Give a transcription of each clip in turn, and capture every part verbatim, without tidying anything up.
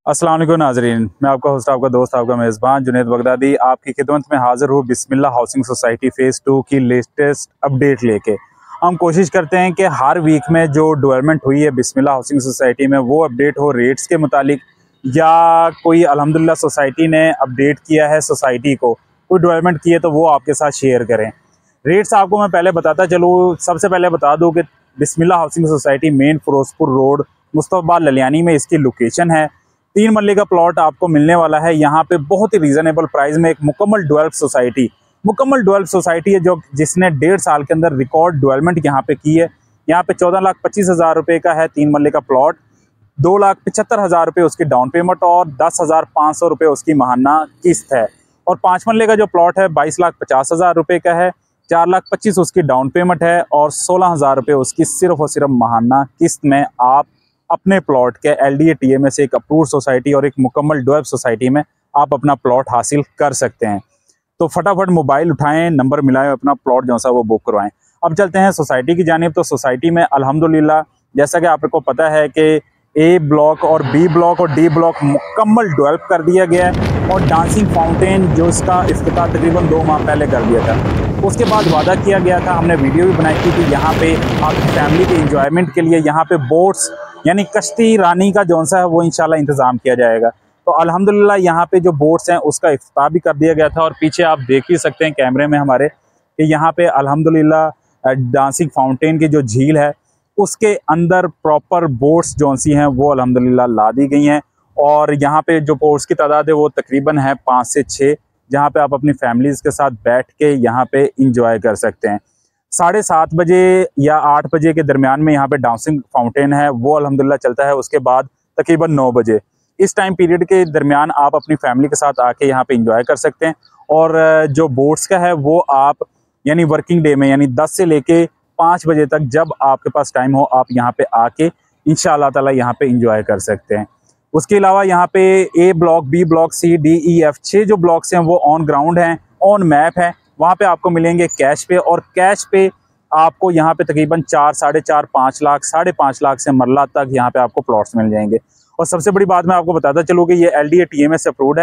अस्सलाम वालेकुम नाजरीन, मैं आपका होस्ट, आपका दोस्त, आपका मेज़बान जुनैद बगदादी आपकी खिदमत में हाज़िर हूँ Bismillah housing society phase two की लेटेस्ट अपडेट लेके। हम कोशिश करते हैं कि हर वीक में जो डेवलपमेंट हुई है बिस्मिल्लाह हाउसिंग सोसाइटी में वो अपडेट हो रेट्स के मुतालिक, या कोई अल्हम्दुलिल्लाह सोसाइटी ने अपडेट किया है सोसाइटी को, कोई डेवलपमेंट की है तो वो आपके साथ शेयर करें। रेट्स आपको मैं पहले बताता चलूँ। सबसे पहले बता दूँ कि Bismillah housing society main Ferozepur road Mustafa Laliyani में इसकी लोकेशन है। तीन मरले का प्लॉट आपको मिलने वाला है यहाँ पे बहुत ही रीजनेबल प्राइस में। एक मुकम्मल डेवलप सोसाइटी मुकम्मल डेवलप सोसाइटी है जो जिसने डेढ़ साल के अंदर रिकॉर्ड डेवलपमेंट यहाँ पे की है। यहाँ पे चौदह लाख पच्चीस हज़ार रुपये का है तीन मरले का प्लॉट, दो लाख पचहत्तर हज़ार रुपये उसकी डाउन पेमेंट और दस हज़ार पाँच सौ रुपये उसकी महाना किस्त है। और पाँच मरले का जो प्लॉट है बाईस लाख पचास हज़ार रुपये का है, चार लाख पच्चीस उसकी डाउन पेमेंट है और सोलह हज़ार रुपये उसकी सिर्फ और सिर्फ महाना किस्त में आप अपने प्लॉट के एलडीए टीए में से एक अप्रूव सोसाइटी और एक मुकम्मल डेवलप सोसाइटी में आप अपना प्लॉट हासिल कर सकते हैं। तो फटाफट मोबाइल उठाएं, नंबर मिलाएं, अपना प्लॉट जो सा वो बुक करवाएं। अब चलते हैं सोसाइटी की जानिब। तो सोसाइटी में अल्हम्दुलिल्लाह जैसा कि आपको पता है कि ए ब्लॉक और बी ब्लॉक और डी ब्लॉक मुकम्मल डेवलप कर दिया गया है और डांसिंग फाउंटेन जो इसका इफ्तिताह तकरीबन दो माह पहले कर दिया था। उसके बाद वादा किया गया था, हमने वीडियो भी बनाई थी कि यहाँ पे आपकी फैमिली के इंजॉयमेंट के लिए यहाँ पे बोट्स यानी कश्ती रानी का जौन सा है वो इंशाल्लाह इंतज़ाम किया जाएगा। तो अल्हम्दुलिल्लाह यहाँ पे जो बोट्स हैं उसका इफ्तिताह भी कर दिया गया था और पीछे आप देख ही सकते हैं कैमरे में हमारे कि यहाँ पे अल्हम्दुलिल्लाह डांसिंग फाउंटेन की जो झील है उसके अंदर प्रॉपर बोट्स जौन सी हैं वो अल्हम्दुलिल्लाह ला दी गई हैं। और यहाँ पे जो बोट्स की तादाद है वो तकरीबन है पाँच से छः, जहाँ पे आप अपनी फैमिलीज़ के साथ बैठ के यहाँ पे इंजॉय कर सकते हैं। साढ़े सात बजे या आठ बजे के दरमियान में यहाँ पे डांसिंग फाउंटेन है वो अल्हम्दुलिल्लाह चलता है। उसके बाद तकरीबन नौ बजे इस टाइम पीरियड के दरमियान आप अपनी फैमिली के साथ आके यहाँ पे इंजॉय कर सकते हैं। और जो बोट्स का है वो आप यानी वर्किंग डे में यानी दस से लेके पाँच बजे तक जब आपके पास टाइम हो आप यहाँ पे आके इंशाअल्लाह ताला यहाँ पे इंजॉय कर सकते हैं। उसके अलावा यहाँ पे A block, B block, C, D, E, F छः जो ब्लॉक्स हैं वो ऑन ग्राउंड हैं, ऑन मैप है। वहाँ पे आपको मिलेंगे कैश पे और कैश पे आपको यहाँ पे तकरीबन चार साढ़े चार पाँच लाख साढ़े पाँच लाख से मरला तक यहाँ पे आपको प्लॉट्स मिल जाएंगे। और सबसे बड़ी बात मैं आपको बताता चलूँ कि ये L D A T M S approved है,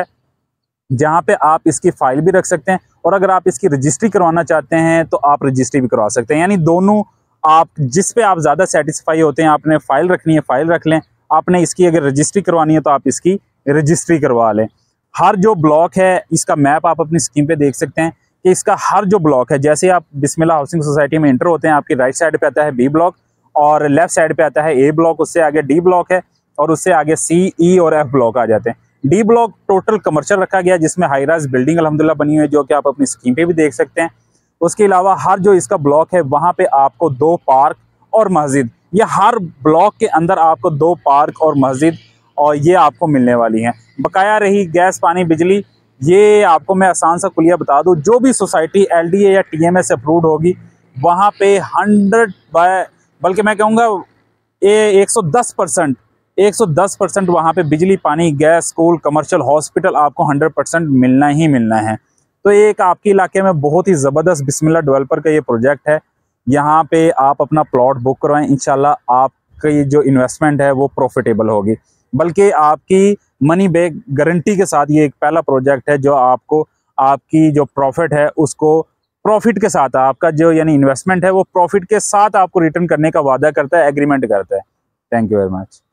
जहाँ पे आप इसकी फाइल भी रख सकते हैं और अगर आप इसकी रजिस्ट्री करवाना चाहते हैं तो आप रजिस्ट्री भी करवा सकते हैं। यानी दोनों आप जिस पे आप ज़्यादा सेटिस्फाई होते हैं, आपने फ़ाइल रखनी है फ़ाइल रख लें, आपने इसकी अगर रजिस्ट्री करवानी है तो आप इसकी रजिस्ट्री करवा लें। हर जो ब्लॉक है इसका मैप आप अपनी स्क्रीन पे देख सकते हैं कि इसका हर जो ब्लॉक है, जैसे आप बिस्मिल्लाह हाउसिंग सोसाइटी में इंटर होते हैं आपकी राइट साइड पे आता है बी ब्लॉक और लेफ्ट साइड पे आता है ए ब्लॉक, उससे आगे डी ब्लॉक है और उससे आगे सी, ई और एफ ब्लॉक आ जाते हैं। डी ब्लॉक टोटल कमर्शियल रखा गया जिसमें हाई राइज बिल्डिंग अल्हम्दुलिल्लाह बनी हुई है जो कि आप अपनी स्क्रीन पे भी देख सकते हैं। उसके अलावा हर जो इसका ब्लॉक है वहाँ पे आपको दो पार्क और मस्जिद, ये हर ब्लॉक के अंदर आपको दो पार्क और मस्जिद और ये आपको मिलने वाली हैं। बकाया रही गैस, पानी, बिजली, ये आपको मैं आसान सा कुलिया बता दूं, जो भी सोसाइटी एल डी ए या टी एम एस अप्रूव्ड होगी वहाँ पे हंड्रेड बाय बल्कि मैं कहूँगा ये एक सौ दस परसेंट एक सौ दस परसेंट वहाँ पे बिजली, पानी, गैस, स्कूल, कमर्शियल, हॉस्पिटल आपको हंड्रेड परसेंट मिलना ही मिलना है। तो ये एक आपके इलाके में बहुत ही ज़बरदस्त बिस्मिल्लाह डेवलपर का ये प्रोजेक्ट है। यहाँ पे आप अपना प्लॉट बुक करवाएं, इंशाल्लाह आपकी जो इन्वेस्टमेंट है वो प्रॉफिटेबल होगी, बल्कि आपकी मनी बैक गारंटी के साथ ये एक पहला प्रोजेक्ट है जो आपको आपकी जो प्रॉफिट है उसको प्रॉफिट के साथ आपका जो यानी इन्वेस्टमेंट है वो प्रॉफिट के साथ आपको रिटर्न करने का वादा करता है, एग्रीमेंट करता है। Thank you very much.